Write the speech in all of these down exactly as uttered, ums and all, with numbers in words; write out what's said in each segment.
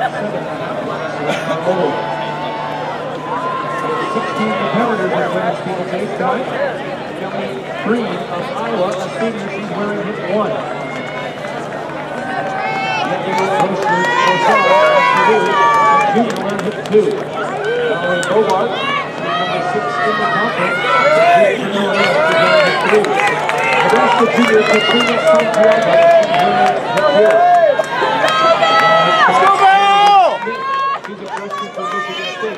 sixteen competitors at women's steeplechase tonight. Kelly Green of Iowa, a senior, she's wearing hip one. Junior wearing hip two. Valerie Bogart, number six in the conference. Nebraska junior Katrina Santiago, wearing hip two. Let's go, Bell! She's a freshman from Michigan State.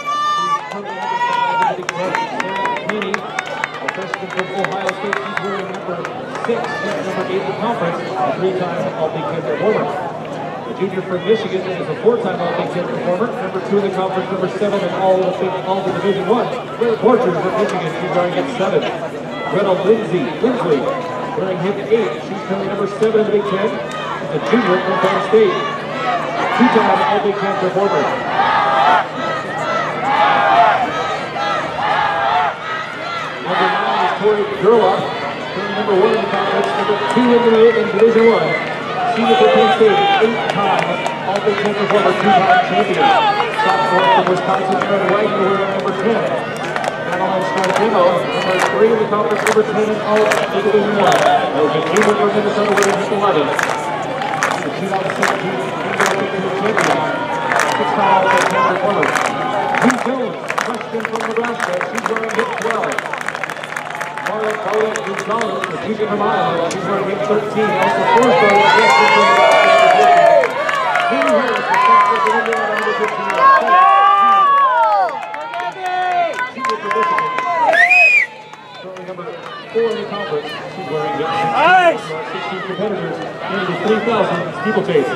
Kenny, a freshman from Ohio State, she's wearing number six, number eight in the conference, a three-time All-Big Ten performer. The junior from Michigan is a four-time All-Big Ten performer, number two in the conference, number seven in all of the, all of the Division One. Claire Porcher from Michigan, she's wearing hip seven. Greta Lindsay, Lindsley, wearing hip eight, she's currently number seven in the Big Ten. She's a junior from Penn State, two-time All-Big Ten performer. Number nine is Tori Gerlach, number one in the conference, number two in the in Division One. She was at Penn State, eight-time All-Big Ten performer, two-time champion. Sophomore from Wisconsin, Aaron Wagner, number ten. Madeline Strandemo, number three in the conference, number ten in all of Division One. Elgin Newman from Minnesota, wearing eleven. The two thousand seventeen All-Big Ten champion, six-time All-Big Ten performer. Lee Jones, freshman from Nebraska, she's wearing hip twelve. Marla Carla Gonzalez, the junior from Iowa, she's wearing hip thirteen. Also four star freshman from Nebraska. Katie Harris, the freshman from Indiana, number fifteen. Senior from Michigan. Currently number four in the conference. She's wearing hip nice. sixteen competitors in the three thousand steeplechase.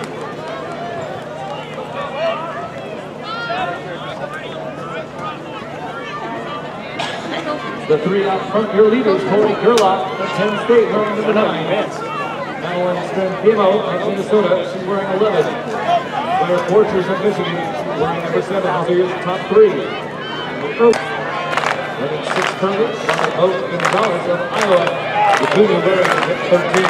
The three out front, your leaders, Tori Gerlach of Penn State, wearing number nine. Madeline Strandemo of Minnesota, she's wearing eleven. Claire Porcher of Michigan, she's wearing number seven. Those are your top three. Running six currently, Oak Gonzalez of Iowa, the junior wearing thirteen.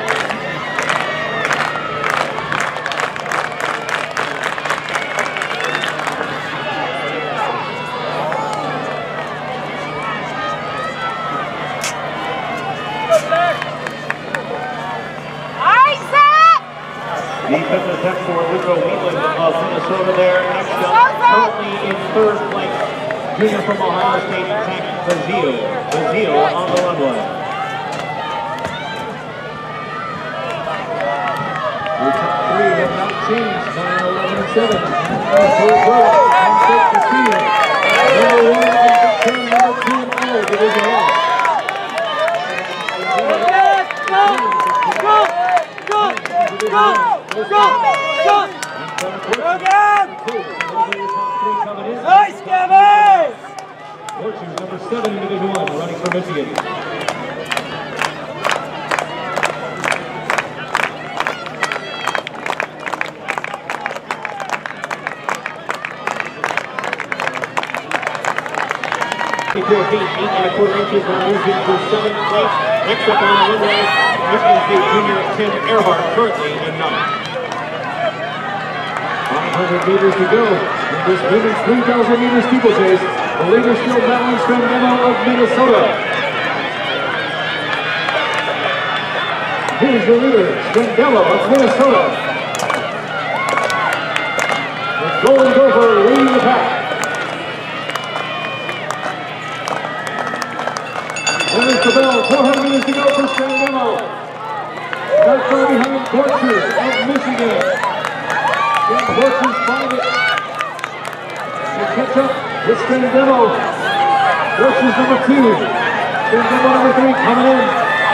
Defensive attack for Rico Wheatland of Minnesota there. Next up, currently in third place, junior from Ohio State, Zach Bazile. Bazile on the runway. Your top three have not changed, nine, eleven, and seven. Number one, turn number two in all Division One. Go! Go! Go! Go! Go! Go again! Nice, Kevin! Fortune's number seven in Division One, running for Michigan. Four feet, eight and a quarter inches, now moves into seventh place. Next up on the runway, Michigan State junior Tim Earhart, currently in ninth. five hundred meters to go in this women's three thousand meter steeplechase. The leader still Madeline Strandemo of Minnesota. Here's your leader, Strandemo of Minnesota. The Golden Gopher leading the pack. There's the bell, four hundred meters to go for Strandemo. Not far behind Porcher of Michigan. Then Porcher's find it. They catch up with Strandemo. Porcher's number two. Strandemo number three coming in.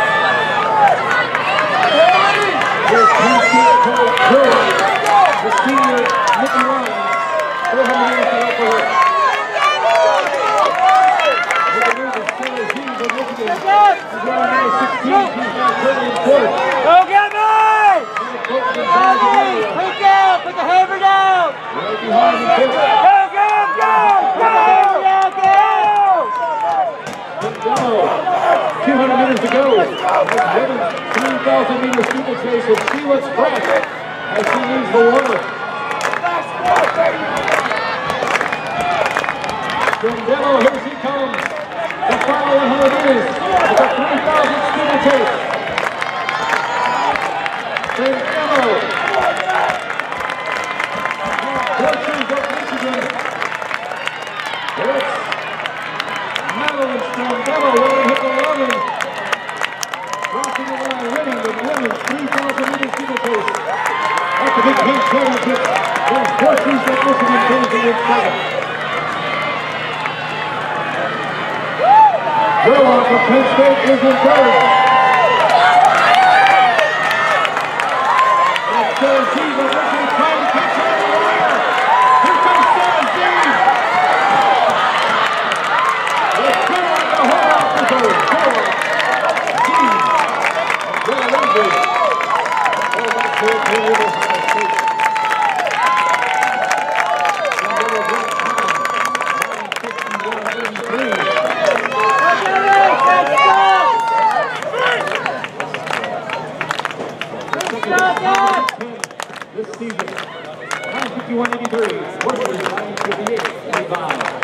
There's Penn State Curry, the senior Nikki Ryan. four hundred meters to go for her. Go get me! Quick down! Put the hammer down! Right behind him. Go, go, go! Go! Go! two hundred meters to go. three thousand meter steeplechase, and she looks fresh as she leaves the water. Demo, here she comes. The final one hundred meters. It's a three thousand steeplechase. Then Demo. Fortunes of Michigan. It's Madeline Stone. Demo will hit the eleven. Crossing the line, winning the women's three thousand meter steeplechase. At the Big Ten Championship, there's Fortunes of Michigan finishing in second. Gerlach from Penn State is in third. And Sarah Dean of Michigan trying to catch her on the wire. Here comes Sarah Dean. It's Gerlach to hold out for third. Gerlach, Dean, and Gerlach Lindsay. Oh, that's good. Here it is. This season, nine fifty-one eighty-three, Woodward nine fifty-eight eighty-five.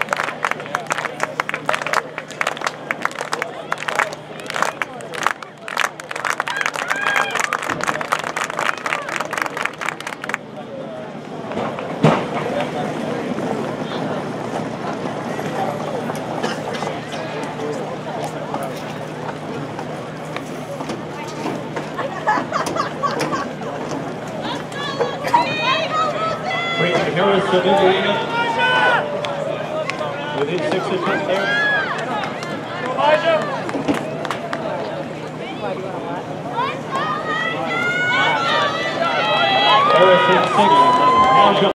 Harris of Indiana within six attempts there. Harris in six. Now